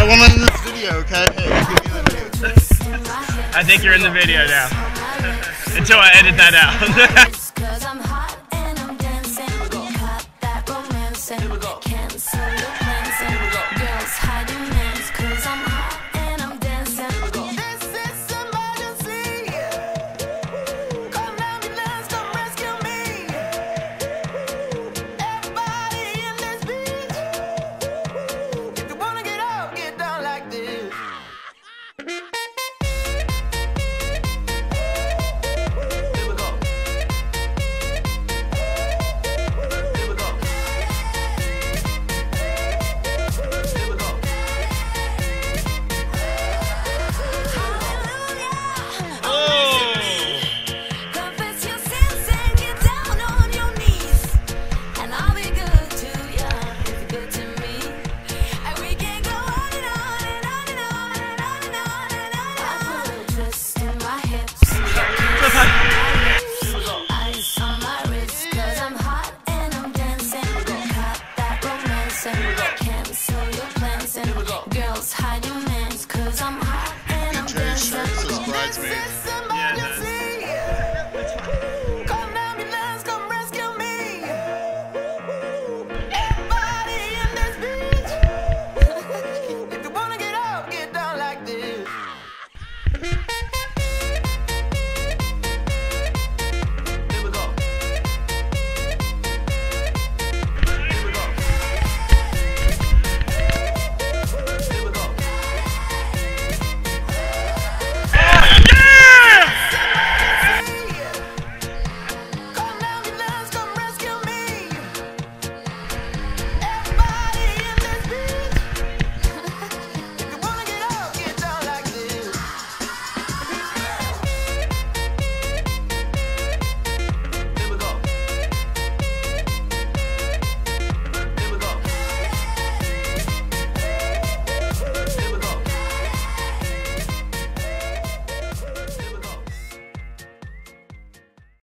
I want to in this video, okay? Hey, get me in the video. I think you're in the video now. Until I edit that out. Cause I'm hot and I'm dancing. Got that romance.